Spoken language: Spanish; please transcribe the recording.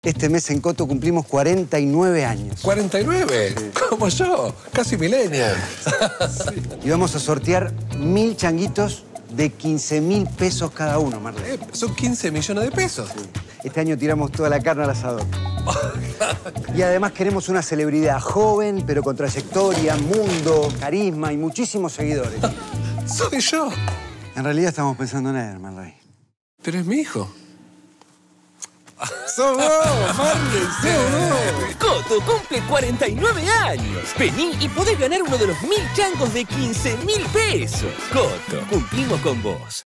Este mes en Coto cumplimos 49 años. ¿49? Sí. Como yo, casi millennial. Sí. Y vamos a sortear 1000 changuitos de 15.000 pesos cada uno, Marley. Son 15 millones de pesos. Sí. Este año tiramos toda la carne al asador. Y además queremos una celebridad joven, pero con trayectoria, mundo, carisma y muchísimos seguidores. Soy yo. En realidad estamos pensando en él, Marley. Pero es mi hijo. ¡Sos vos, Marley! ¡Sos vos! Coto cumple 49 años. Vení y podés ganar uno de los 1000 changos de 15.000 pesos. Coto, cumplimos con vos.